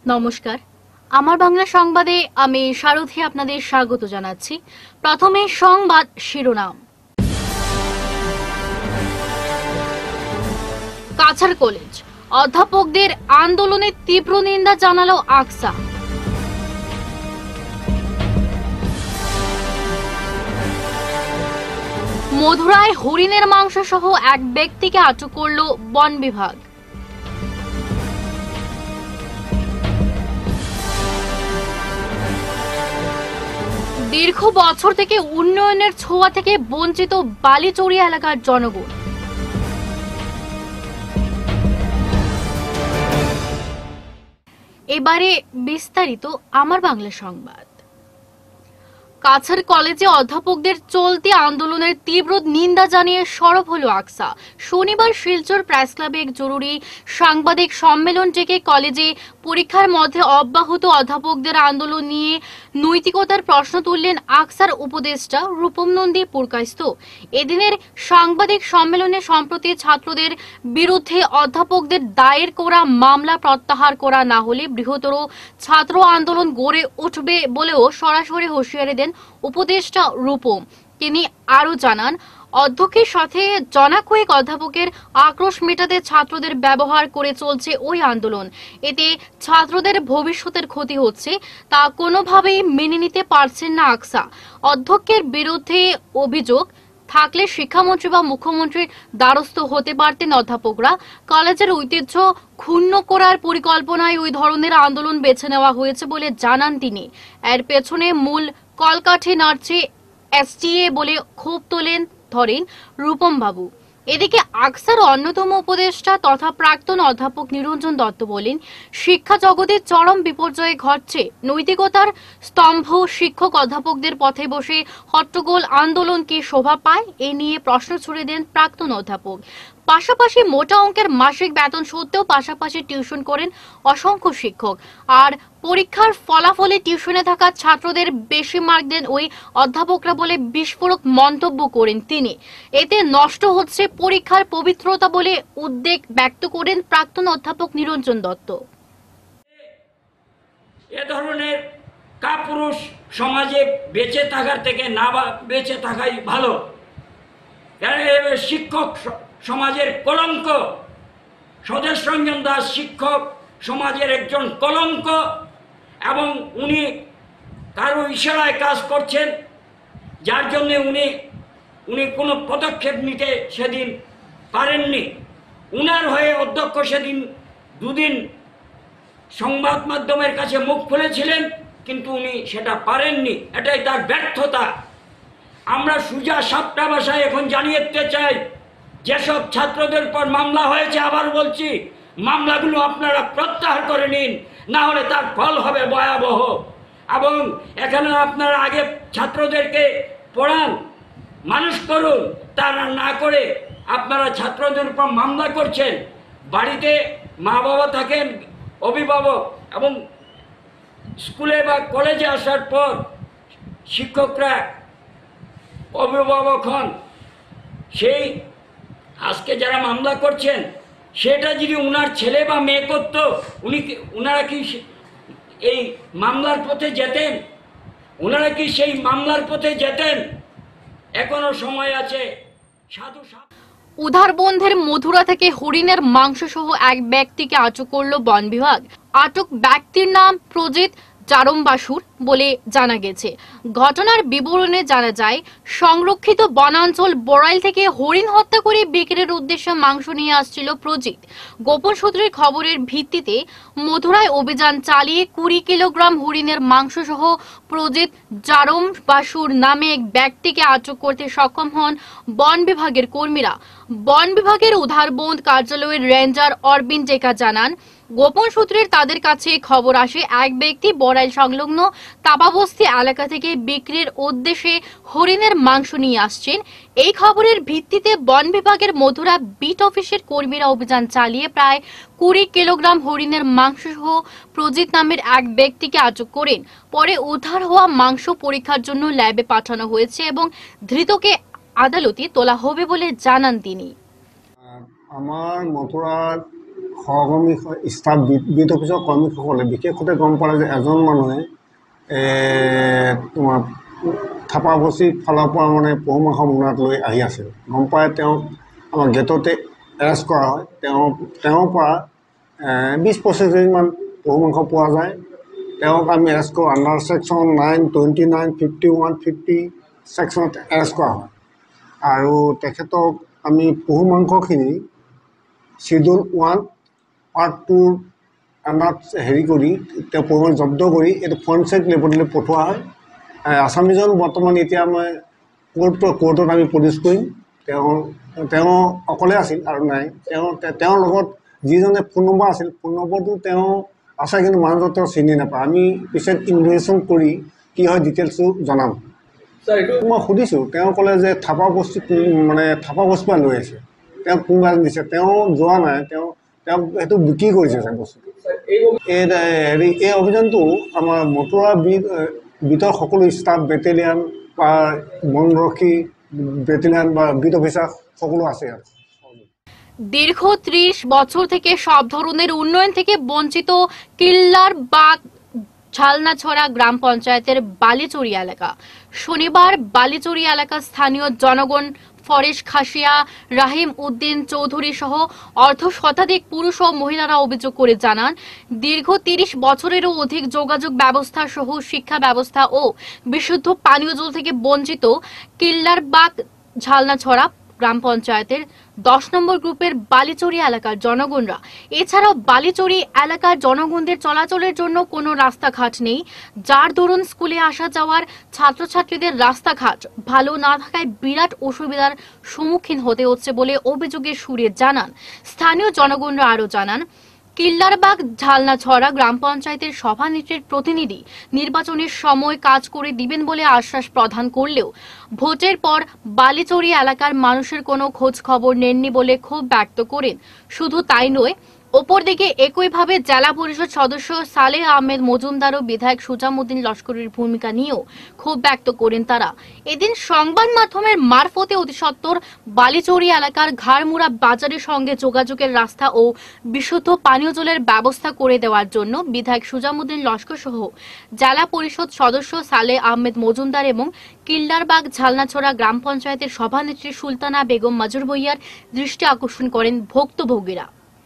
নমস্কার, আমার বাংলা সংবাদে আমি সারথী আপনাদের স্বাগত জানাচ্ছি। প্রথমে সংবাদ শিরোনাম। কাছাড় কলেজ অধ্যাপকদের আন্দোলনের তীব্র নিন্দা জানালো আকসা। মধুরায় হরিণের মাংস সহ এক ব্যক্তিকে আটক করল বন বিভাগ। দীর্ঘ বছর থেকে উন্নয়নের ছোঁয়া থেকে বঞ্চিত বালিচড়িয়া এলাকার জনগণ। এবারে বিস্তারিত আমার বাংলা সংবাদ। কাছাড় কলেজে অধ্যাপকদের চলতি আন্দোলনের তীব্র নিন্দা জানিয়ে সরব হলো আকসা। শনিবার শিলচর প্রেস ক্লাবে এক জরুরি সাংবাদিক সম্মেলন ডেকে কলেজে পরীক্ষার মধ্যে অব্যাহত অধ্যাপকদের আন্দোলন নিয়ে নৈতিকতার প্রশ্ন তুললেন আকসার উপদেষ্টা রূপম নন্দী পুরকায়স্থ। এদিনের সাংবাদিক সম্মেলনে সম্প্রতি ছাত্রদের বিরুদ্ধে অধ্যাপকদের দায়ের করা মামলা প্রত্যাহার করা না হলে বৃহত্তর ছাত্র আন্দোলন গড়ে উঠবে বলেও সরাসরি হুঁশিয়ারি দেন উপদেষ্টা রূপম। তিনি আরো জানান, অধ্যক্ষের সাথে জনাকয়েক অধ্যাপকের আক্রোশ মেটাতে ছাত্রদের ব্যবহার করে চলছে ওই আন্দোলন। এতে ছাত্রদের ভবিষ্যতের ক্ষতি হচ্ছে, তা কোনোভাবেই মেনে নিতে পারছেন না আকসা। অধ্যক্ষের বিরুদ্ধে অভিযোগ থাকলে শিক্ষামন্ত্রী বা মুখ্যমন্ত্রীর দ্বারস্থ হতে পারতেন অধ্যাপকরা। কলেজের ঐতিহ্য ক্ষুণ্ণ করার পরিকল্পনায় ওই ধরনের আন্দোলন বেছে নেওয়া হয়েছে বলে জানান তিনি। এর পেছনে মূল কলকাঠি নাড়ছে এসটিএ বলে ক্ষোভ ধরেন রূপম বাবু। এদিকে আকসার অন্যতম উপদেষ্টা তথা প্রাক্তন অধ্যাপক নিরঞ্জন দত্ত বলেন, শিক্ষা জগতে চরম বিপর্যয় ঘটছে। নৈতিকতার স্তম্ভ শিক্ষক অধ্যাপকদের পথে বসে হট্টগোল আন্দোলন কি শোভা পায়, এ নিয়ে প্রশ্ন ছুড়ে দেন প্রাক্তন অধ্যাপক। পাশাপাশি মোটা অঙ্কের মাসিক বেতন সত্ত্বেও পাশাপাশি টিউশন করেন অসংখ্য শিক্ষক। আর পরীক্ষার ফলাফলে টিউশনে থাকা ছাত্রদের বেশি মার্ক দেন ওই অধ্যাপকরা বলে বিস্ফোরক মন্তব্য করেন তিনি। এতে নষ্ট হচ্ছে পরীক্ষার পবিত্রতা বলে উদ্বেগ ব্যক্ত করেন প্রাক্তন অধ্যাপক নিরঞ্জন দত্ত। এ ধরনের কাপুরুষ সমাজে বেঁচে থাকার থেকে না বেঁচে থাকাই ভালো। শিক্ষক সমাজের কলঙ্ক। স্বদেশ রঞ্জন দাস শিক্ষক সমাজের একজন কলঙ্ক, এবং উনি কারো ইশারায় কাজ করছেন, যার জন্য উনি কোনো পদক্ষেপ নিতে সেদিন পারেননি। উনার হয়ে অধ্যক্ষ সেদিন দুদিন সংবাদ মাধ্যমের কাছে মুখ খুলেছিলেন, কিন্তু উনি সেটা পারেননি। এটাই তার ব্যর্থতা। আমরা সোজা সাপটা ভাষায় এখন জানিয়ে দিতে চাই, যেসব ছাত্রদের উপর মামলা হয়েছে, আবার বলছি, মামলাগুলো আপনারা প্রত্যাহার করে নিন, না হলে তার ফল হবে ভয়াবহ। এবং এখানে আপনারা আগে ছাত্রদেরকে পড়ান, মানুষ করুন, তারা না করে আপনারা ছাত্রদের উপর মামলা করছেন। বাড়িতে মা বাবা থাকেন, অভিভাবক, এবং স্কুলে বা কলেজে আসার পর শিক্ষকরা অভিভাবক হন। সেই আজকে যারা মামলা করছেন, সেটা যদি উনার ছেলে বা মেয়ে করত, উনারা কি এই মামলার পথে যেতেন? উনারা কি সেই মামলার পথে যেতেন? এখনো সময় আছে। সাধু উধারবন্দের মধুরা থেকে হরিণের মাংস সহ এক ব্যক্তিকে আটক করল বন বিভাগ। আটক ব্যক্তির নাম প্রজিত জারমবাসুর বলে জানা গেছে। ঘটনার বিবরণে জানা যায়, সংরক্ষিত বনাঞ্চল বড়াইল থেকে হরিণ হত্যা করে বিক্রির উদ্দেশ্যে মাংস নিয়ে আসছিল প্রজিত। গোপন সূত্রের খবরের ভিত্তিতে মধুরায় অভিযান চালিয়ে 20 কিলোগ্রাম হরিণের মাংস সহ প্রজিত জারমবাসুর নামে এক ব্যক্তিকে আটক করতে সক্ষম হন বন বিভাগের কর্মীরা। বন বিভাগের উধারবন্দ কার্যালয়ের রেঞ্জার অরবিন্দ টেকা জানান, গোপন সূত্রের তাদের কাছে খবর আসে এক ব্যক্তি বড়াইল সংলগ্ন তাবাবস্তি এলাকা থেকে বিক্রির উদ্দেশ্যে হরিণের মাংস নিয়ে আসছেন। এই খবরের ভিত্তিতে বন বিভাগের মধুরা বিট অফিসের কর্মীরা অভিযান চালিয়ে প্রায় 20 কিলোগ্রাম হরিণের মাংস সহ প্রজিত নামের এক ব্যক্তিকে আটক করেন। পরে উদ্ধার হওয়া মাংস পরীক্ষার জন্য ল্যাবে পাঠানো হয়েছে এবং ধৃতকে আদালতে তোলা হবে বলে জানান তিনি। আমার মথুরার সহকৰ্মী ষ্টাফ বিট অফিচৰ কৰ্মীসকলে বিশেষতে গম পালে যে এজন মানুহে তোমাৰ থাপাবস্তিৰ ফালৰ পৰা মানে পহু মাংস মোনাত লৈ আহি আছিল। গম পাই তেওঁক আমাৰ গেটতে এৰেষ্ট কৰা হয়। তেওঁৰ পৰা 20-25 কেজিমান পহু মাংস পোৱা যায়। তেওঁক আমি এৰেষ্ট কৰোঁ আণ্ডাৰ ছেকশ্যন 9, 29, 51, 50 ছেকশ্যনত এৰেষ্ট কৰা হয়। আৰু তেখেতক আমি পহু মাংসখিনি শিডিউল 1 Part 2 আণ্ডাৰত কৰি তেওঁ পহু মাংস জব্দ কৰি এইটো ফৰেনচিক লেবৰেটৰীলৈ পঠোৱা হয়। আছামিজন বৰ্তমান এতিয়া মই কোৰ্টত আমি প্ৰডিউচ কৰিম। তেওঁ অকলে আছিল আৰু নাই। তেওঁৰ লগত যিজনে ফোন নম্বৰ আছিল, ফোন নম্বৰটো তেওঁ আছে, কিন্তু মানুহজন তেওঁ চিনি নাপায়। আমি পিছত ইনভেষ্টিগেশ্যন কৰি কি হয় ডিটেইলছটো জনাম। মই সুধিছোঁ, তেওঁ ক'লে যে থাপাবস্তিৰ পৰা লৈ আছে, তেওঁক কোনোবা দিছে, তেওঁ যোৱা নাই, তেওঁক সেইটো বিক্ৰী কৰিছে বস্তুটো। এই অভিযানটো আমাৰ মটুৱা বিটৰ সকলো ষ্টাফ, বেটেলিয়ান বা বনৰক্ষী বেটেলিয়ান বা বিট অফিচাৰ সকলো আছে। দীর্ঘ 30 বছর থেকে সব ধরনের উন্নয়ন থেকে বঞ্চিত কিল্লার বাগ ঝালনাছড়া গ্রাম পঞ্চায়েতের বালিচুরি এলাকা। শনিবার বালিচুরি এলাকার স্থানীয় জনগণ ফরেশ খাসিয়া, রাহিম উদ্দিন চৌধুরী সহ অর্ধ শতাধিক পুরুষ ও মহিলারা অভিযোগ করে জানান, দীর্ঘ 30 বছরেরও অধিক যোগাযোগ ব্যবস্থা সহ শিক্ষা ব্যবস্থা ও বিশুদ্ধ পানীয় জল থেকে বঞ্চিত কিল্লার বাগ ঝালনাছড়া গ্রাম পঞ্চায়েতের 10 নম্বর গ্রুপের বালিচুরি এলাকার জনগণরা। এছাড়াও বালিচুরি এলাকার জনগণদের চলাচলের জন্য কোনো রাস্তাঘাট নেই, যার দরুন স্কুলে আসা যাওয়ার ছাত্রছাত্রীদের রাস্তাঘাট ভালো না থাকায় বিরাট অসুবিধার সম্মুখীন হতে হচ্ছে বলে অভিযোগের সুরে জানান স্থানীয় জনগণরা। আরও জানান, কিল্লারবাগ ঝালনাছড়া গ্রাম পঞ্চায়েতের সভানেত্রীর প্রতিনিধি নির্বাচনের সময় কাজ করে দিবেন বলে আশ্বাস প্রদান করলেও ভোটের পর বালিচুরি এলাকার মানুষের কোনো খোঁজ খবর নেননি বলে ক্ষোভ ব্যক্ত করেন। শুধু তাই নয়, অপরদিকে একইভাবে জেলা পরিষদ সদস্য সালেহ আহমেদ মজুমদার ও বিধায়ক সুজামুদ্দিন লস্করের ভূমিকা নিয়েও ক্ষোভ ব্যক্ত করেন তারা। এদিন সংবাদ মাধ্যমের মারফতে অতিসত্বর বালিচুরি এলাকার ঘাড়মুড়া বাজারের সঙ্গে যোগাযোগের রাস্তা ও বিশুদ্ধ পানীয় জলের ব্যবস্থা করে দেওয়ার জন্য বিধায়ক সুজামুদ্দিন লস্কর সহ জেলা পরিষদ সদস্য সালেহ আহমেদ মজুমদার এবং কিল্লারবাগ ঝালনাছড়া গ্রাম পঞ্চায়েতের সভানেত্রী সুলতানা বেগম মাজুর ভূঁইয়ার দৃষ্টি আকর্ষণ করেন ভুক্তভোগীরা।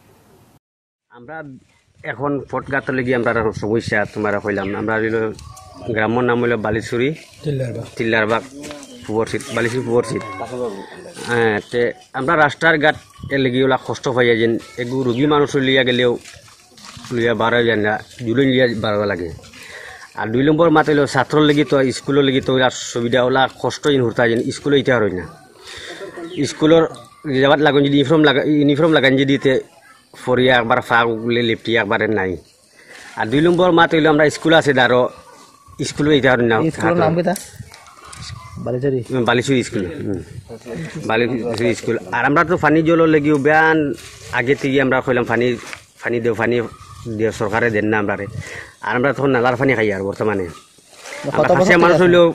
আমরা এখন ফটগাঁত লাগি আমরা সমস্যা তোমার হইলাম। আমরা গ্রামের নাম হইল বালিচুরি টিল্লারবাগ পুবরশিত, বালিচুরি পুবরশিত। হ্যাঁ, তে আমরা রাস্তার ঘাট লেগে ওলা কষ্ট পাই যেন এগু রোগী মানুষ লিয়া গেলেও লিয়া বাড়া যায় না, দুদিন লিয়া বাড়াবা লাগে। আর 2 নম্বর মাত হইল ছাত্র লেগে তো স্কুলের লেগে তো সুবিধা ওলা কষ্ট যেন হরতা যেন স্কুলে ইটা হয় না। স্কুলের যাবার লাগুন যদি ইউনিফর্ম লাগান যদি ফরিয়া একবার ফা উগলে লিপটি একবারে নাই। আর 2 নম্বর মাত হইল আমরা স্কুল আছে দারো স্কুলে ইটা হয় না। Balichuri school, Balichuri school. আর আমরা তো পানি জলের লেগেও বেয়ান আগে থেকে আমরা কইলাম পানি দেও সরকারে দেন না আমরা। আর আমরা তখন নালার পানি খাই আর বর্তমানে খাসিয়া মানুষ হইলেও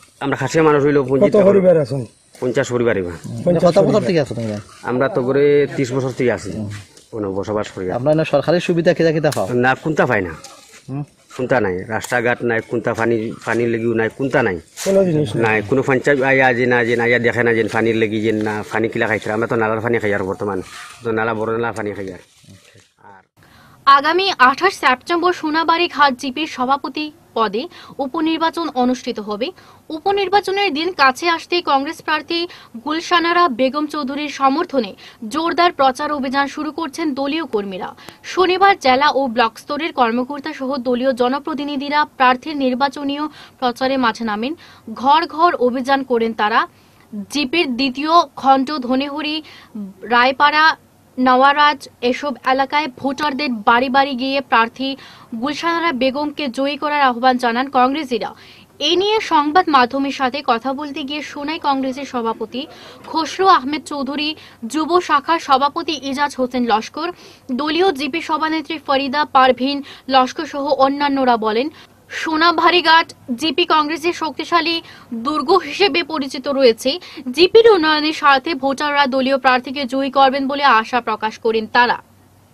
50 পরিবার। আমরা তো করে 30 বছর থেকে আছি বসবাস করি। আপনার সরকারি সুবিধা কিতা পাও না, কোনটা পাই না, কোনটা নাই, রাস্তাঘাট নাই, কোনটা পানির লেগিও নাই, কোনটা নাই, নাই কোনো পঞ্চায়েত আয়া যে না দেখে না যে পানির লেগে যে না পানি কিলা খাইছে। আমরা তো নালার পানি খাই আর বর্তমান তো নালা বড় নালা পানি খাই আর। আগামী 28 সেপ্টেম্বর সোনাবাড়ি ঘাট জিপির সভাপতি পদে উপনির্বাচন অনুষ্ঠিত হবে। উপনির্বাচনের দিন কাছে আসতেই কংগ্রেস প্রার্থী গুলশানারা বেগম চৌধুরীর সমর্থনে জোরদার প্রচার অভিযান শুরু করছেন দলীয় কর্মীরা। শনিবার জেলা ও ব্লক স্তরের কর্মকর্তা সহ দলীয় জনপ্রতিনিধিরা প্রার্থীর নির্বাচনীয় প্রচারে মাঠে নামেন। ঘর ঘর অভিযান করেন তারা। জিপির দ্বিতীয় খণ্ড ধনেহরি, রায়পাড়া, নওয়ারাজ এসব এলাকায় ভোটারদের বাড়ি বাড়ি গিয়ে প্রার্থী গুলশানারা বেগমকে জয়ী করার আহ্বান জানান কংগ্রেসীরা। এ নিয়ে সংবাদ মাধ্যমের সাথে কথা বলতে গিয়ে শোনায় কংগ্রেসের সভাপতি খসরু আহমেদ চৌধুরী, যুব শাখার সভাপতি ইজাজ হোসেন লস্কর, দলীয় জিপি সভানেত্রী ফরিদা পারভিন লস্কর সহ অন্যান্যরা বলেন, সোনাবাড়িঘাট জিপি কংগ্রেসের শক্তিশালী দুর্গ হিসেবে পরিচিত রয়েছে। জিপির উন্নয়নের স্বার্থে ভোটাররা দলীয় প্রার্থীকে জয়ী করবেন বলে আশা প্রকাশ করেন তারা।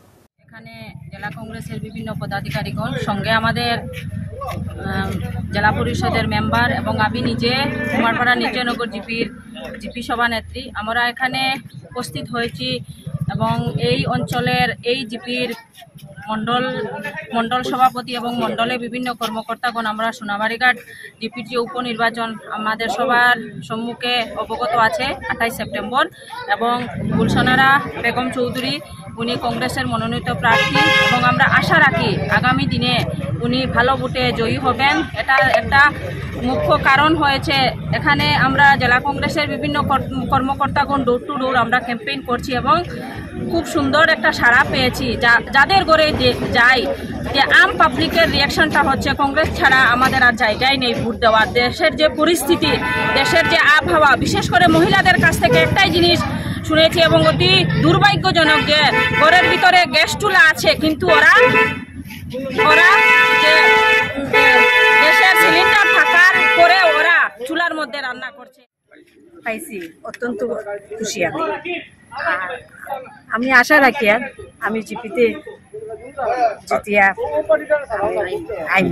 এখানে জেলা কংগ্রেসের বিভিন্ন পদাধিকারীগণ সঙ্গে আমাদের জেলা পরিষদের মেম্বার এবং আমি নিজে কুমারপাড়া নির্জনগর জিপি সভানেত্রী আমরা এখানে উপস্থিত হয়েছি এবং এই অঞ্চলের এই জিপির মণ্ডল সভাপতি এবং মণ্ডলে বিভিন্ন কর্মকর্তাগণ আমরা সোনাবাড়িঘাট জিপির যে উপনির্বাচন আমাদের সবার সম্মুখে অবগত আছে 28 সেপ্টেম্বর এবং গুলশনারা বেগম চৌধুরী উনি কংগ্রেসের মনোনীত প্রার্থী এবং আমরা আশা রাখি আগামী দিনে উনি ভালো ভোটে জয়ী হবেন। এটা একটা মুখ্য কারণ হয়েছে এখানে আমরা জেলা কংগ্রেসের বিভিন্ন কর্মকর্তাগণ ডোর টু ডোর আমরা ক্যাম্পেইন করছি এবং খুব সুন্দর একটা সাড়া পেয়েছি। যাদের ঘরে যাই যে আম পাবলিকের রিয়াকশনটা হচ্ছে কংগ্রেস ছাড়া আমাদের আর জায়গায় নেই ভোট দেওয়ার। দেশের যে পরিস্থিতি, দেশের যে আবহাওয়া, বিশেষ করে মহিলাদের কাছ থেকে একটাই জিনিস শুনেছি এবং অতি দুর্ভাগ্যজনক যে ঘরের ভিতরে গ্যাস চুলা আছে কিন্তু ওরা যে গ্যাসের সিলিন্ডার থাকার পরে ওরা চুলার মধ্যে রান্না করছে। পাইছি অত্যন্ত খুশি আমি আশা রাখি আর আমি জিপিতে জিতিয়া আইন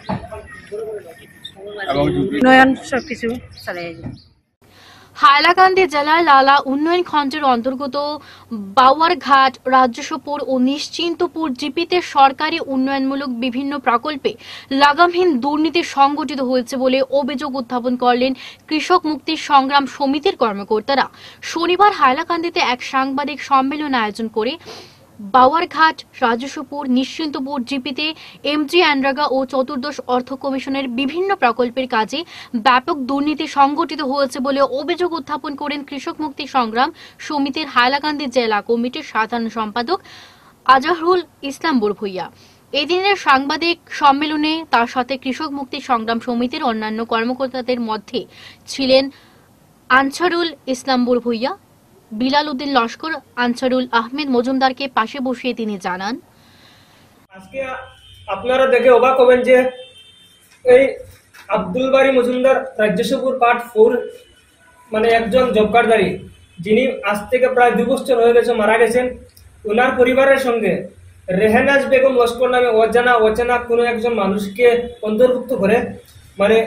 উন্নয়ন সবকিছু চালাই। হাইলাকান্দি জেলার লালা উন্নয়ন খণ্ডের অন্তর্গত বাওয়ারঘাট, রাজ্যসপুর ও নিশ্চিন্তপুর জিপিতে সরকারি উন্নয়নমূলক বিভিন্ন প্রকল্পে লাগামহীন দুর্নীতি সংঘটিত হয়েছে বলে অভিযোগ উত্থাপন করলেন কৃষক মুক্তি সংগ্রাম সমিতির কর্মকর্তারা। শনিবার হাইলাকান্দিতে এক সাংবাদিক সম্মেলন আয়োজন করে বাওয়ারঘাট, রাজস্বপুর, নিশ্চিন্তপুর জিপিতে এমজি আনরেগা ও চতুর্দশ অর্থ কমিশনের বিভিন্ন প্রকল্পের কাজে ব্যাপক দুর্নীতি সংঘটিত হয়েছে বলে অভিযোগ উত্থাপন করেন কৃষক মুক্তি সংগ্রাম সমিতির হাইলাকান্দি জেলা কমিটির সাধারণ সম্পাদক আজহারুল ইসলাম বুড়ভুইয়া। এদিনের সাংবাদিক সম্মেলনে তার সাথে কৃষক মুক্তি সংগ্রাম সমিতির অন্যান্য কর্মকর্তাদের মধ্যে ছিলেন আনসারুল ইসলাম বুড়ভুইয়া, বিলাল উদ্দিন লস্কর, আনসারুল আহমেদ মজুমদারকে পাশে বসিয়ে তিনি জানান, আজকে আপনারা দেখে অবাক হবেন যে এই আব্দুল বারী মজুমদার রাজ্যসপুর পার্ট 4 মানে একজন জব কার্ডধারী, যিনি আজ থেকে প্রায় 2 বছর হয়ে গেছে মারা গেছেন। ওনার পরিবারের সঙ্গে রেহেনাজ বেগম লস্কর নামে অচেনা কোনো একজন মানুষকে অন্তর্ভুক্ত করে মানে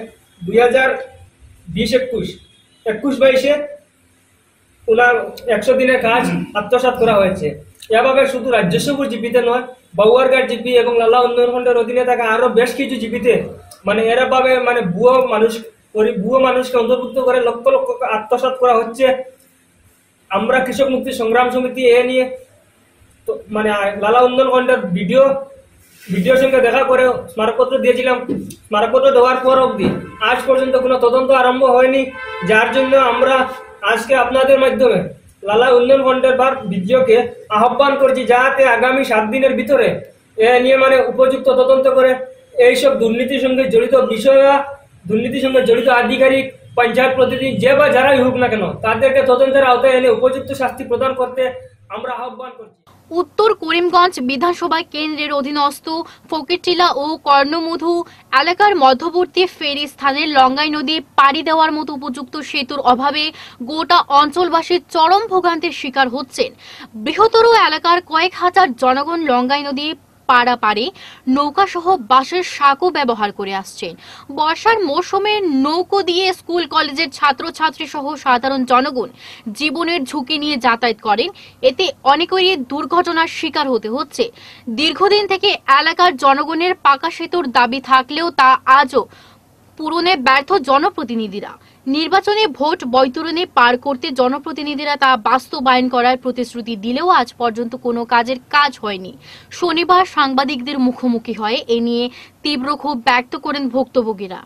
2020-21-22 ওনার 100 দিনের কাজ আত্মসাৎ করা হয়েছে। এভাবে শুধু রাজ্যসপুর জিপিতে নয়, বাউয়ারঘাট জিপি এবং লালা উন্নয়ন খণ্ডের অধীনে থাকা আরো বেশ কিছু জিপিতে মানে এরাভাবে মানে ভুয়ো মানুষকে অন্তর্ভুক্ত করে লক্ষ লক্ষ আত্মসাৎ করা হচ্ছে। আমরা কৃষক মুক্তি সংগ্রাম সমিতি এ নিয়ে মানে লালা উন্নয়ন খণ্ডের ভিডিওর সঙ্গে দেখা করে স্মারকপত্র দিয়েছিলাম। স্মারকপত্র দেওয়ার পর অবধি আজ পর্যন্ত কোনো তদন্ত আরম্ভ হয়নি, যার জন্য আমরা আজকে আপনাদের মাধ্যমে লালা উন্নয়ন খণ্ডের ভিডিওকে আহ্বান করছি যাতে আগামী 7 দিনের ভিতরে এ নিয়ে মানে উপযুক্ত তদন্ত করে এইসব দুর্নীতির সঙ্গে জড়িত দুর্নীতির সঙ্গে জড়িত আধিকারিক, পঞ্চায়েত প্রতিনিধি যে বা যারাই হোক না কেন তাদেরকে তদন্তের আওতায় এনে উপযুক্ত শাস্তি প্রদান করতে আমরা আহ্বান করছি। উত্তর করিমগঞ্জ বিধানসভা কেন্দ্রের অধীনস্থ ফকিরটিলা ও কর্ণমধু এলাকার মধ্যবর্তী ফেরি স্থানে লঙ্গাই নদী পাড়ি দেওয়ার মতো উপযুক্ত সেতুর অভাবে গোটা অঞ্চলবাসী চরম ভোগান্তির শিকার হচ্ছেন। বৃহত্তর এলাকার কয়েক হাজার জনগণ লঙ্গাই নদী পাড়াপাড়ি নৌকা সহ বাঁশের সাঁকো ব্যবহার করে আসছেন। বর্ষার মৌসুমে নৌকো দিয়ে স্কুল কলেজের ছাত্রছাত্রী সহ সাধারণ জনগণ জীবনের ঝুঁকি নিয়ে যাতায়াত করেন। এতে অনেকেরই দুর্ঘটনার শিকার হতে হচ্ছে। দীর্ঘদিন থেকে এলাকার জনগণের পাকা সেতুর দাবি থাকলেও তা আজও পূরণে ব্যর্থ জনপ্রতিনিধিরা। নির্বাচনে ভোট বৈতরণী পার করতে জনপ্রতিনিধিরা তা বাস্তবায়ন করার প্রতিশ্রুতি দিলেও আজ পর্যন্ত কোনো কাজ হয়নি। শনিবার সাংবাদিকদের মুখোমুখি হয়ে এ নিয়ে তীব্র ক্ষোভ ব্যক্ত করেন ভুক্তভোগীরা।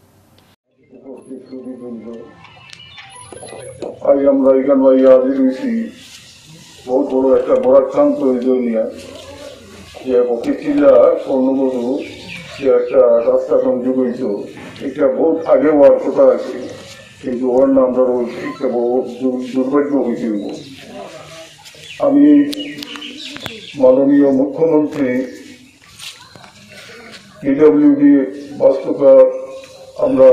আমরা এখানে বহুত বড় একটা বরাক্রান্ত নিয়ে যে ফকিরটিলা কর্ণমধু যে একটা রাস্তা সংযোগ হয়েছে, এটা বহুত আগে হওয়ার কথা আছে, কিন্তু ওর নামটা একটা বড় দুর্ভাগ্য হয়েছিল। আমি মাননীয় মুখ্যমন্ত্রী পিডব্লিউডি বাস্তুকার আমরা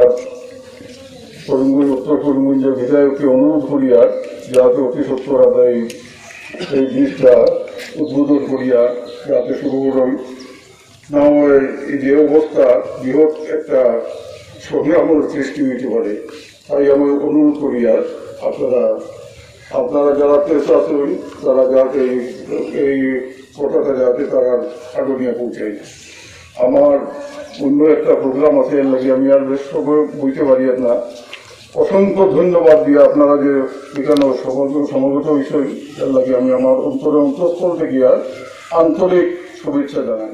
উত্তর করিমগঞ্জের বিধায়ককে অনুরোধ করিয়া যাতে অতি সত্তর আদায় এই জিনিসটা উদ্বোধন করিয়া যাতে সংগঠন না হয় এই যে অবস্থা বৃহৎ একটা সংগ্রামের সৃষ্টি হইতে পারে। তাই আমি অনুরোধ করি আর আপনারা যারা প্রেস আছেন তারা যাতে এই কথাটা যাতে তারা আগে নিয়ে পৌঁছায়। আমার অন্য একটা প্রোগ্রাম আছে, এর লাগে আমি আর বেশ সময় বইতে পারি না। অসংখ্য ধন্যবাদ দিয়ে আপনারা যে এখানে সমবেত বিষয়, এর লাগে আমি আমার অন্তঃস্থল থেকে আর আন্তরিক শুভেচ্ছা জানাই।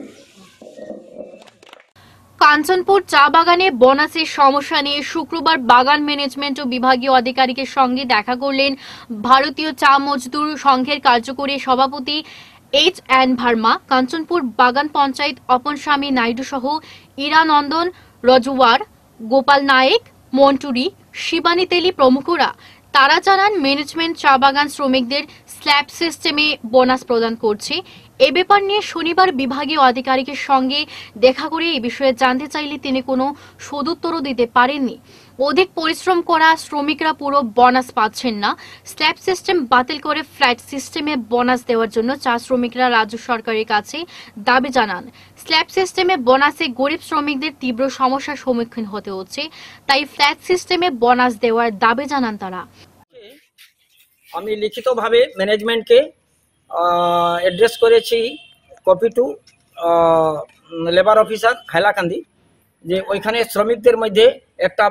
কাঞ্চনপুর চা বাগানে বোনাসের সমস্যা নিয়ে শুক্রবার বাগান ম্যানেজমেন্ট ও বিভাগীয় আধিকারিকের সঙ্গে দেখা করলেন ভারতীয় চা মজদুর সংঘের কার্যকরী সভাপতি H.N. ভার্মা, কাঞ্চনপুর বাগান পঞ্চায়েত অপন স্বামী নাইডু সহ ইরানন্দন রজওয়ার, গোপাল নায়েক, মন্টুরি, শিবানী তেলি প্রমুখরা। তারা জানান ম্যানেজমেন্ট চা বাগান শ্রমিকদের স্ল্যাব সিস্টেমে বোনাস প্রদান করছে। এ ব্যাপার নিয়ে শনিবার বিভাগীয় আধিকারিকের সঙ্গে দেখা করে এই বিষয়ে জানতে চাইলে তিনি কোনো সদুত্তরও দিতে পারেননি। অধিক পরিশ্রম করা শ্রমিকরা পুরো বোনাস পাচ্ছেন না। স্ল্যাব সিস্টেম বাতিল করে ফ্ল্যাট সিস্টেমে বোনাস দেওয়ার জন্য চা শ্রমিকরা রাজ্য সরকারের কাছে দাবি জানান। স্ল্যাব সিস্টেমে বোনাসে গরিব শ্রমিকদের তীব্র সমস্যার সম্মুখীন হতে হচ্ছে, তাই ফ্ল্যাট সিস্টেমে বোনাস দেওয়ার দাবি জানান তারা। আমি লিখিতভাবে ম্যানেজমেন্টকে অ্যাড্রেস করেছি, copy to labour officer Hailakandi, যে ওইখানে শ্রমিকদের মধ্যে একটা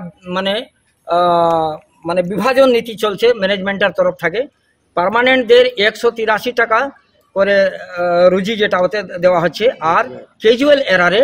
মানে বিভাজন নীতি চলছে ম্যানেজমেন্টের তরফ থেকে। পার্মানেন্টদের 183 টাকা করে রুজি যেটা ওতে দেওয়া হচ্ছে, আর ক্যাজুয়াল এরারে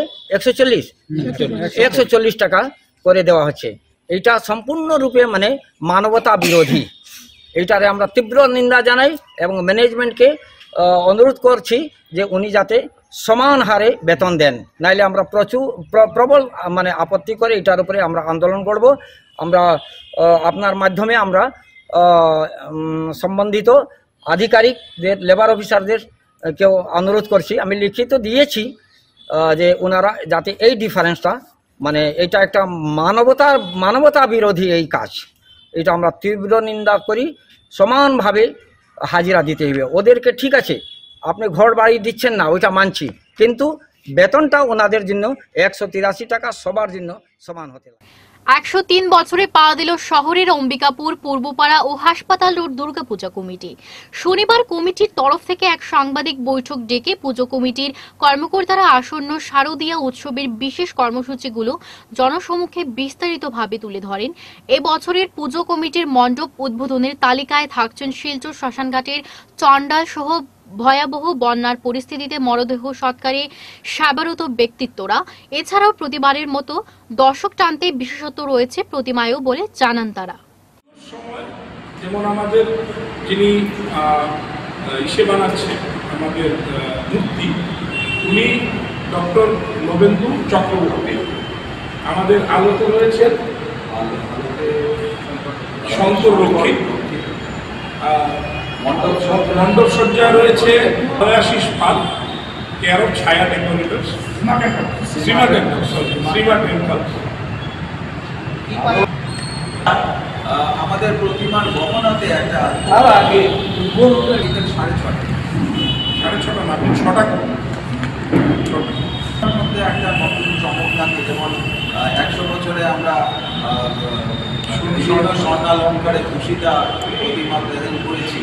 140 টাকা করে দেওয়া হচ্ছে। এইটা সম্পূর্ণরূপে মানে মানবতা বিরোধী। এইটারে আমরা তীব্র নিন্দা জানাই এবং ম্যানেজমেন্টকে অনুরোধ করছি যে উনি যাতে সমান হারে বেতন দেন, নাইলে আমরা প্রবল মানে আপত্তি করে এটার উপরে আমরা আন্দোলন করব। আমরা আপনার মাধ্যমে আমরা সম্বন্ধিত আধিকারিকদের, লেবার অফিসারদের কেউ অনুরোধ করছি, আমি লিখিত দিয়েছি যে ওনারা যাতে এই ডিফারেন্সটা, মানে এটা একটা মানবতা বিরোধী এই কাজ, এটা আমরা তীব্র নিন্দা করি। সমানভাবে হাজিরা দিতে হবে ওদেরকে। ঠিক আছে, আপনি ঘর বাড়ি দিচ্ছেন না, ওইটা মানছি, কিন্তু বেতনটা ওনাদের জন্য 183 টাকা সবার জন্য সমান হতে লাগে। 103 বছরে পা দিল শহরের অম্বিকাপুর, পূর্বপাড়া ও হাসপাতাল রোড দুর্গাপূজা কমিটি। শনিবার কমিটির তরফ থেকে এক সাংবাদিক বৈঠক ডেকে পুজো কমিটির কর্মকর্তারা আসন্ন শারদীয়া উৎসবের বিশেষ কর্মসূচিগুলো জনসমক্ষে বিস্তারিতভাবে তুলে ধরেন। এ বছরের পুজো কমিটির মণ্ডপ উদ্বোধনের তালিকায় থাকছেন শিলচর শ্মশানঘাটের চণ্ডাল সহ ভয়াবহ বন্যার পরিস্থিতিতে মরদেহ সৎকারে সেবারত ব্যক্তিত্বরা। এছাড়াও প্রতিবারের মতো দর্শক টানতে বিশেষত্ব রয়েছে প্রতিমায়ও বলে জানান তারা। যেমন আমাদের যিনি ইসে বানাচ্ছে আমাদের মূর্তি, উনি ডক্টর নবেন্দু চক্রবর্তী। আমাদের আলোতে রয়েছেন শঙ্কর রক্ষী। মণ্ডপ সজ্জায় রয়েছে Dayashish Pal, care of Chhaya technologies, Shrima temple. আমাদের প্রতিমার গহনাতে একটা 6:30 না 6টা মধ্যে একটা নতুন চমক থাকে। যেমন 100 বছরে আমরা স্বর্ণালঙ্কারে খুশিটা প্রতিমা প্রেজেন্ট করেছি।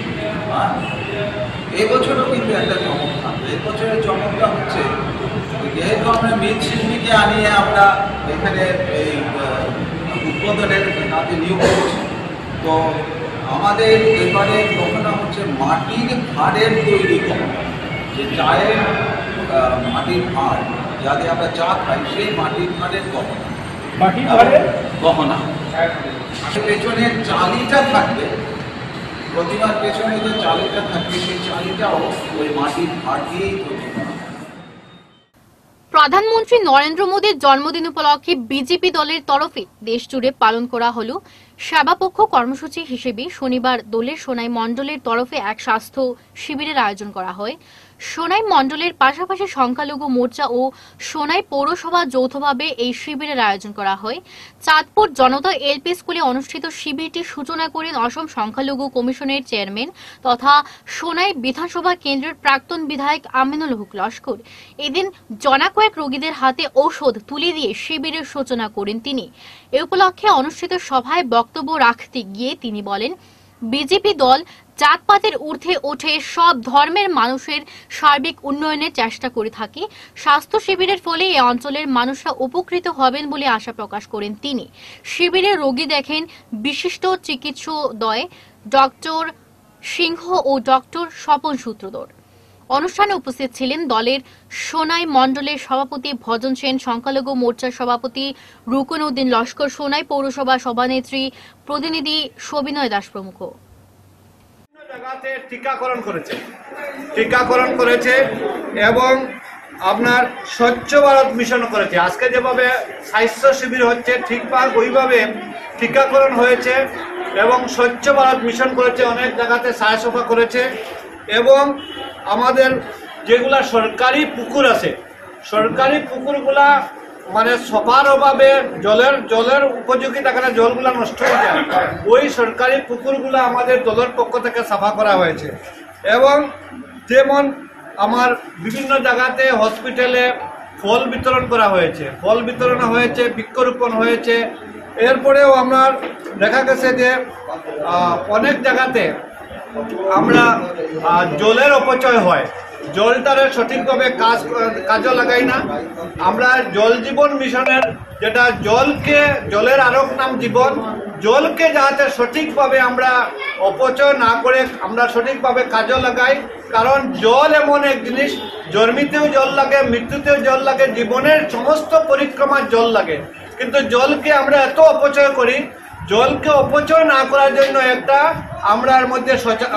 এবছরও কিন্তু একটা চমক থাকবে। এবছরের চমকটা হচ্ছে, যেহেতু আমরা মৃৎশিল্পীকে আনিয়ে আমরা এখানে এই উদ্বোধনের কাজে নিয়োগ করছি, তো আমাদের এবারে গহনা হচ্ছে মাটির ভাঁড়ের তৈরি গহনা। যে চায়ের মাটির ভাঁড়, যাতে আমরা চা খাই, সেই মাটির ভাঁড়ের গহনা, মাটির ভাঁড়ের গহনা। পেছনের চালিটা থাকবে, প্রতিমার পেছনে যে চালিটা থাকবে, সেই চালিটাও ওই মাটির ভাঁড় দিয়েই তৈরি করা। প্রধানমন্ত্রী নরেন্দ্র মোদীর জন্মদিন উপলক্ষে বিজেপি দলের তরফে দেশজুড়ে পালন করা হল সেবাপক্ষ কর্মসূচি হিসেবে শনিবার দলের সোনাই মণ্ডলের তরফে এক স্বাস্থ্য শিবিরের আয়োজন করা হয়। সোনাই মণ্ডলের পাশাপাশি সংখ্যালঘু মোর্চা ও সোনাই পৌরসভা যৌথভাবে এই শিবিরের আয়োজন করা হয়। চাঁদপুর জনতা এলপি স্কুলে অনুষ্ঠিত শিবিরটির সূচনা করেন অসম সংখ্যালঘু কমিশনের চেয়ারম্যান তথা সোনাই বিধানসভা কেন্দ্রের প্রাক্তন বিধায়ক আমিনুল হক লস্কর। এদিন জনা কয়েক রোগীদের হাতে ঔষধ তুলে দিয়ে শিবিরের সূচনা করেন তিনি। এ উপলক্ষে অনুষ্ঠিত সভায় বক্তব্য রাখতে গিয়ে তিনি বলেন, বিজেপি দল জাতপাতের ঊর্ধ্বে উঠে সব ধর্মের মানুষের সার্বিক উন্নয়নের চেষ্টা করে থাকে। স্বাস্থ্য শিবিরের ফলে এই অঞ্চলের মানুষরা উপকৃত হবেন বলে আশা প্রকাশ করেন তিনি। শিবিরে রোগী দেখেন বিশিষ্ট চিকিৎসকদ্বয় ডক্টর সিংহ ও ডক্টর স্বপন সূত্রধর। অনুষ্ঠানে উপস্থিত ছিলেন দলের সোনাই মণ্ডলের সভাপতি ভজন সেন, সংখ্যালঘু মোর্চার সভাপতি রুকন উদ্দিন লস্কর, সোনাই পৌরসভা সভানেত্রী প্রতিনিধি সবিনয় দাস প্রমুখ। টিকাকরণ করেছে এবং আপনার স্বচ্ছ ভারত মিশন করেছে। আজকে যেভাবে স্বাস্থ্য শিবির হচ্ছে ঠিকঠাক ওইভাবে টিকাকরণ হয়েছে এবং স্বচ্ছ ভারত মিশন করেছে, অনেক জায়গাতে সাফ সাফা করেছে এবং আমাদের যেগুলা সরকারি পুকুর আছে, সরকারি পুকুরগুলা মানে সফার অভাবে জলের উপযোগী থাকার জলগুলা নষ্ট হয়ে যায়, ওই সরকারি পুকুরগুলা আমাদের দলের পক্ষ থেকে সাফা করা হয়েছে। এবং যেমন আমার বিভিন্ন জায়গাতে হসপিটালে ফল বিতরণ করা হয়েছে, ফল বিতরণ হয়েছে, বৃক্ষরোপণ হয়েছে। এরপরেও আমার দেখা গেছে যে অনেক জায়গাতে আমরা জলের অপচয় হয়, জলটারে সঠিকভাবে কাজে লাগাই না। আমরা জল জীবন মিশনের যেটা জলের আরোপ নাম জীবন, জলকে যাতে সঠিকভাবে আমরা অপচয় না করে আমরা সঠিকভাবে কাজে লাগাই। কারণ জল এমন এক জিনিস, জন্মিতেও জল লাগে, মৃত্যুতেও জল লাগে, জীবনের সমস্ত পরিক্রমার জল লাগে, কিন্তু জলকে আমরা এত অপচয় করি। জলকে অপচয় না করার জন্য একটা আমরার মধ্যে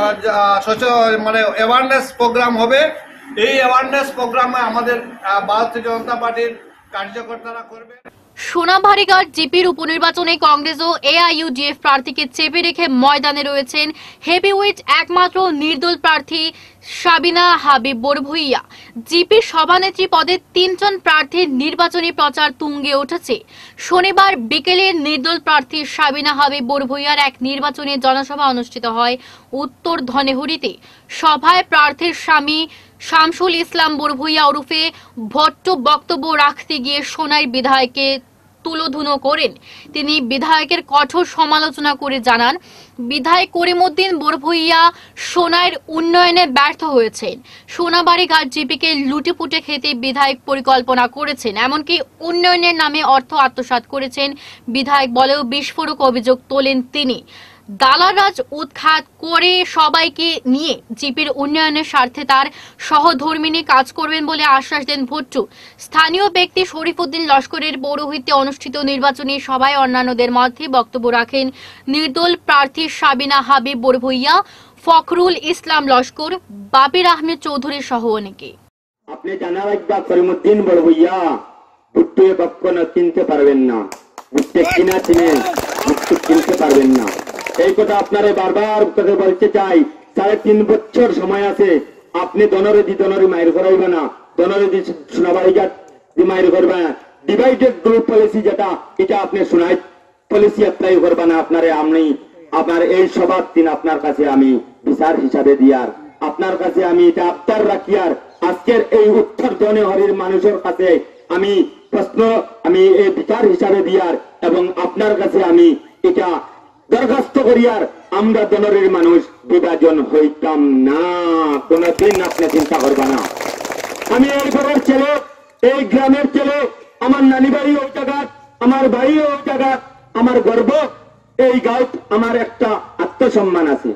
মানে অ্যাওয়ারনেস প্রোগ্রাম হবে। এই অ্যাওয়ারনেস প্রোগ্রামে আমাদের ভারতীয় জনতা পার্টির কার্যকর্তারা করবে। সোনাবাড়িঘাট জিপির উপনির্বাচনে কংগ্রেস ও এআইইউডিএফ প্রার্থীকে চেপে রেখে ময়দানে রয়েছেন হেভিওয়েট একমাত্র নির্দল প্রার্থী সাবিনা হাবিব বরভুইয়া। জিপির সভানেত্রী পদে ৩ জন প্রার্থীর নির্বাচনী প্রচার তুঙ্গে উঠেছে। শনিবার বিকেলে নির্দল প্রার্থী সাবিনা হাবিব বরভুইয়ার এক নির্বাচনী জনসভা অনুষ্ঠিত হয় উত্তর ধনেহরিতে। সভায় প্রার্থীর স্বামী শামসুল ইসলাম বরভুইয়া ওরফে ভট্ট বক্তব্য রাখতে গিয়ে সোনাই বিধায়ককে তুলোধুনো করেন। তিনি বিধায়কের কঠোর সমালোচনা করে জানান, বিধায়ক করিমউদ্দিন বরভুইয়া সোনাইয়ের উন্নয়নে ব্যর্থ হয়েছেন। সোনাবাড়িঘাট জিপিকে লুটেপুটে খেতে বিধায়ক পরিকল্পনা করেছেন, এমনকি উন্নয়নের নামে অর্থ আত্মসাৎ করেছেন বিধায়ক বলেও বিস্ফোরক অভিযোগ তোলেন তিনি। দালালরাজ উৎখাত করে সবাইকে নিয়ে জিপির উন্নয়নের স্বার্থে তার সহধর্মিনী কাজ করবেন বলে আশ্বাস দেন ভট্টু। স্থানীয় ব্যক্তি শরীফউদ্দিন লস্করের পৌরোহিত্যে অনুষ্ঠিত নির্বাচনী সভায় অন্যান্যদের মধ্যে বক্তব্য রাখেন নির্দল প্রার্থী সাবিনা হাবিব বরভুইয়া, ফখরুল ইসলাম লস্কর, বাবির আহমেদ চৌধুরী সহ অনেকে। আপনি জানা রাখবা করিমউদ্দিন বরভুইয়া ভুট্টু কখনো চিনতে পারবেন না, ভুট্টু কিনা চিনেন, ভুট্টু চিনতে পারবেন না। এই কথা আপনারা বারবার বলতে চাই। 3.5 বছর সময় আছে, আপনি দনরে মায়ের করাইবে না, দনরে সোনাবাড়িঘাট মায়ের করবে না। ডিভাইডেড গ্রুপ পলিসি যেটা, এটা আপনি সোনাই পলিসি অ্যাপ্লাই করবে না। আপনার এই সবার দিন আপনার কাছে আমি বিচার হিসাবে দিয়ার, আপনার কাছে আমি এটা আবদার রাখিয়ার, আজকের এই উত্তর ধনেহরির মানুষের কাছে আমি প্রশ্ন আমি এই বিচার হিসাবে দিয়ার এবং আপনার কাছে আমি এটা দরখাস্ত করিয়ার, আমরা দনরের মানুষ বিভাজন হইতাম না, কোনদিন আপনি চিন্তা করবা না। আমি এই ঘরের ছেলে, এই গ্রামের ছেলে, আমার নানি বাড়ি ওই জায়গা, আমার বাড়ি ওই জায়গা, আমার গর্ব এই গাঁত, আমার একটা আত্মসম্মান আছে।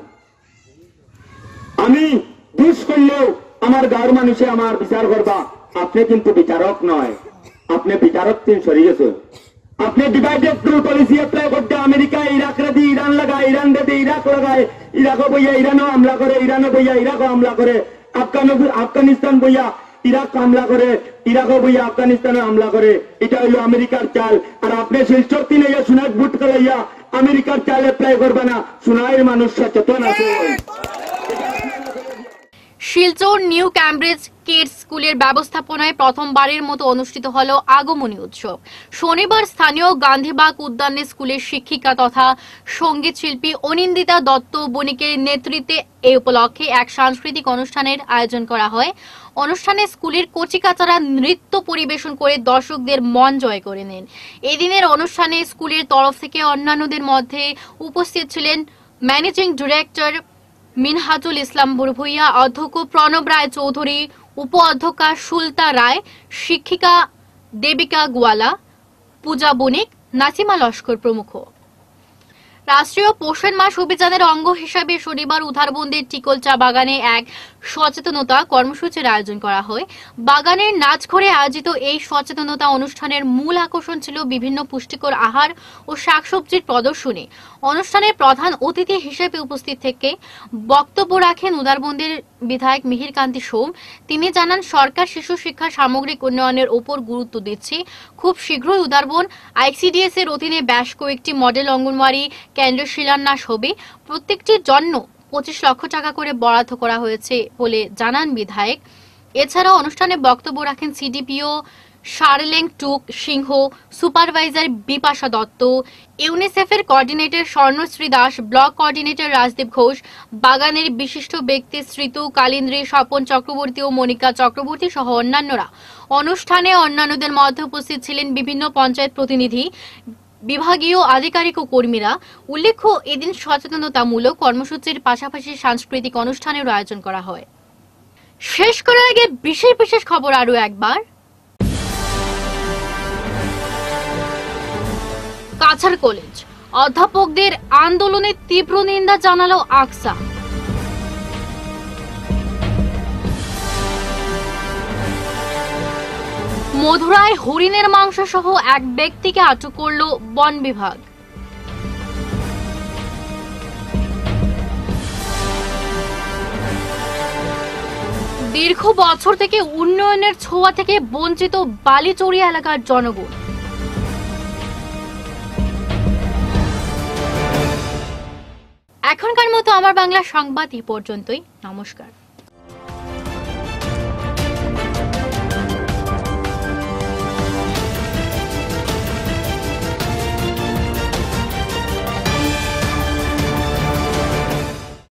আমি দুষ করলেও আমার গাঁর মানুষে আমার বিচার করবা। আপনি কিন্তু বিচারক নয়, আপনি বিচারক তিন সরে গেছে। আপনি ডিভাইডেড রুল পলিসি অ্যাপ্লাই করতে আমেরিকা ইরাক রে দিয়ে ইরান লাগায়, ইরান রে দিয়ে ইরাক লাগায়, ইরাকও বইয়া ইরানও হামলা করে, ইরানও বইয়া ইরাকও হামলা করে, আফগানিস্তান বইয়া ইরাক হামলা করে, ইরাকও বইয়া আফগানিস্তানে হামলা করে। এটা হইল আমেরিকার চাল। আর আপনি শিলচর তিনে সোনাই বুট করাইয়া আমেরিকার চাল অ্যাপ্লাই করবে না। সোনাইয়ের মানুষ সচেতন আছে। শিলচর নিউ ক্যামব্রিজ কিডস স্কুলের ব্যবস্থাপনায় প্রথমবারের মতো অনুষ্ঠিত হল আগমনী উৎসব। শনিবার স্থানীয় গান্ধীবাগ উদ্যানে স্কুলের শিক্ষিকা তথা সঙ্গীত শিল্পী অনিন্দিতা দত্ত বণিকের নেতৃত্বে এই উপলক্ষে এক সাংস্কৃতিক অনুষ্ঠানের আয়োজন করা হয়। অনুষ্ঠানে স্কুলের কচিকাচারা নৃত্য পরিবেশন করে দর্শকদের মন জয় করে নেন। এদিনের অনুষ্ঠানে স্কুলের তরফ থেকে অন্যান্যদের মধ্যে উপস্থিত ছিলেন ম্যানেজিং ডিরেক্টর মিনহাজুল ইসলাম বুড়ভুইয়া, অধ্যক্ষ প্রণব রায় চৌধুরী, উপ অধ্যক্ষা সুলতা রায়, শিক্ষিকা দেবিকা গোয়ালা, পূজা বণিক, নাসিমা লস্কর প্রমুখ। রাষ্ট্রীয় পোষণ মাস অভিযানের অঙ্গ হিসাবে শনিবার উধারবন্দের টিকল চা বাগানে এক সচেতনতা কর্মসূচির আয়োজন করা হয়। বাগানের নাচঘরে আয়োজিত এই সচেতনতা অনুষ্ঠানের মূল আকর্ষণ ছিল বিভিন্ন পুষ্টিকর আহার ও শাকসবজির প্রদর্শনী। অনুষ্ঠানের প্রধান অতিথি হিসেবে উপস্থিত থেকে বক্তব্য রাখেন উধারবন্দের বিধায়ক মিহির কান্তি সোম। তিনি জানান, সরকার শিশু শিক্ষার সামগ্রিক উন্নয়নের উপর গুরুত্ব দিচ্ছে। খুব শীঘ্রই উধারবন আইসিডিএস এর অধীনে বেশ কয়েকটি মডেল অঙ্গনওয়াড়ি কেন্দ্রের শিলান্যাস হবে। প্রত্যেকটির জন্য 25 লক্ষ টাকা করে বরাদ্দ করা হয়েছে বলে জানান বিধায়ক। এছাড়াও অনুষ্ঠানে বক্তব্য রাখেন সিডিপিও শার্লেং টুক সিংহ, সুপারভাইজার বিপাশা দত্ত, ইউনিসেফের coordinator Swarnashree Das, block coordinator Rajdeep Ghosh, বাগানের বিশিষ্ট ব্যক্তি শ্রীতু কালিন্দ্রী, স্বপন চক্রবর্তী ও মনিকা চক্রবর্তী সহ অন্যান্যরা। অনুষ্ঠানে অন্যান্যদের মধ্যে উপস্থিত ছিলেন বিভিন্ন পঞ্চায়েত প্রতিনিধি, বিভাগীয় আধিকারিক ও কর্মীরা। উল্লেখ্য, এদিন সচেতনতামূলক কর্মসূচির পাশাপাশি সাংস্কৃতিক অনুষ্ঠানেরও আয়োজন করা হয়। শেষ করার আগে বিশেষ খবর আরো একবার। কাছাড় কলেজ অধ্যাপকদের আন্দোলনের তীব্র নিন্দা জানালো আকসা। মধুরায় হরিণের মাংস সহ এক ব্যক্তিকে আটক করল বন বিভাগ। দীর্ঘ বছর থেকে উন্নয়নের ছোঁয়া থেকে বঞ্চিত বালিচড়িয়া এলাকার জনগণ। এখনকার মতো আমার বাংলা সংবাদ এই পর্যন্তই। নমস্কার।